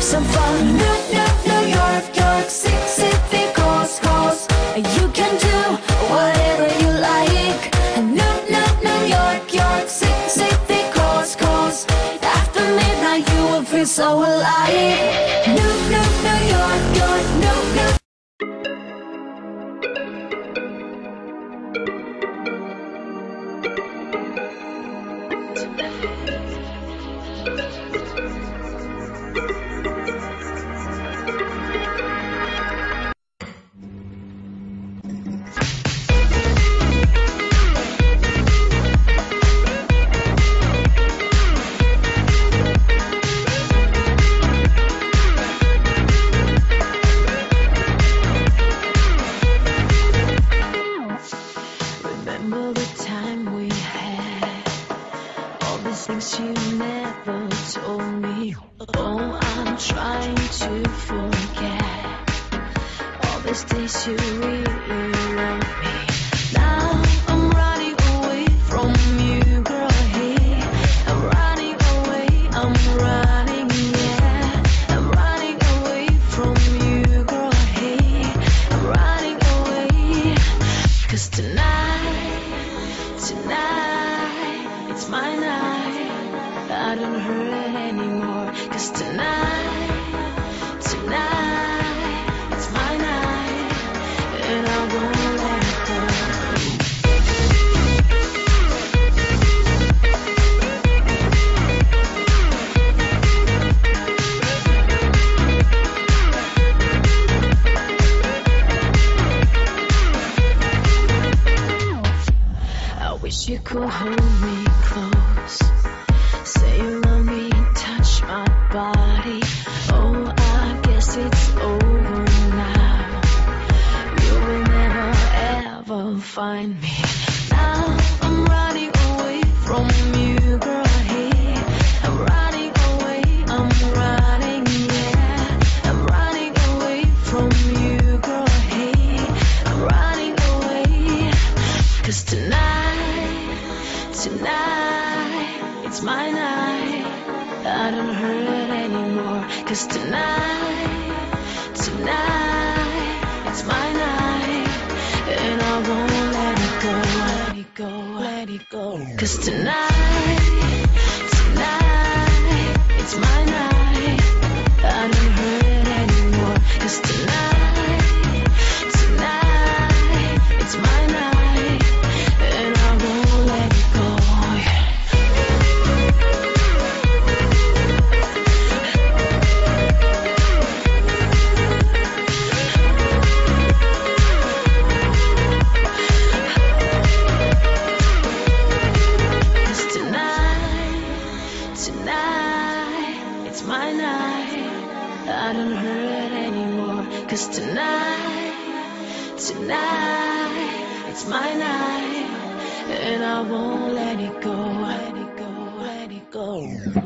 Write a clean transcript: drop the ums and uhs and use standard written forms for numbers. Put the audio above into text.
some fun. New York, York City, coast, coast. You can do whatever you like. New York, York City, coast, coast. After midnight you will feel so alive. New York, York, new. Remember the time we had, all these things you never told me. Oh, I'm trying to forget all these days you really loved me. Now I'm running away from you, girl. Hey, I'm running away, I'm running, yeah. I'm running away from you, girl. Hey, I'm running away, 'cause tonight, it's my night. I don't hurt anymore, 'cause tonight, it's my night, and I won't let it go. I wish you could hold me close, say you love me, touch my body. Oh, I guess it's over now. You will never ever find me. Now I'm running away from you, girl. Hey, I'm running away, I'm running, yeah. I'm running away from you, girl. Hey, I'm running away, 'cause tonight, it's my night. I don't hurt anymore, 'cause tonight, it's my night, and I won't let it go, let it go, let it go. 'Cause tonight, it's my night. I don't hurt anymore, 'cause tonight, it's my night, and I won't let it go. It's my night. I don't hurt anymore, 'cause tonight, it's my night, and I won't let it go, let it go, let it go.